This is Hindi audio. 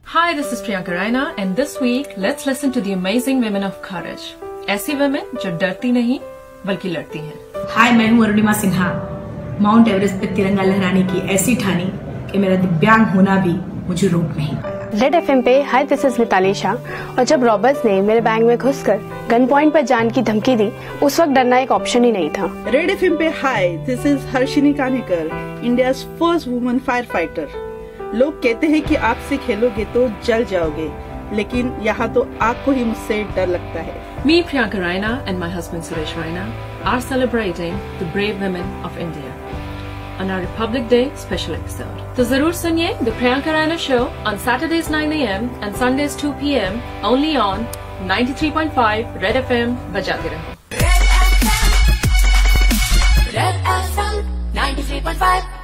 Hi, this is Priyanka Raina, and this week let's listen to the amazing women of courage. ऐसी women जो डरती नहीं बल्कि लड़ती हैं. हाय, मैं हूँ अरुणिमा सिन्हा. माउंट एवरेस्ट पे तिरंगा लहराने की ऐसी ठानी कि मेरा दिव्यांग होना भी मुझे रोक नहीं पाया. रेड एफएम पे hi, this is Mitali Shah. और जब रॉबर्ट्स ने मेरे बैंक में घुसकर गन पॉइंट पर जान की धमकी दी, उस वक्त डरना एक ऑप्शन ही नहीं था. रेड एफएम पे hi, this is Harshini Kanekar, India's first woman fire fighter. लोग कहते हैं कि आग से खेलोगे तो जल जाओगे, लेकिन यहाँ तो आग को ही मुझसे डर लगता है. Me, Priyanka Raina, and my husband Suresh Raina are celebrating the brave women of India on our Republic Day special episode. तो जरूर सुनिए The Priyanka Raina Show on Saturdays 9 AM and Sundays 2 PM only on 93.5 Red FM. बजाते रहो. Red FM 93.5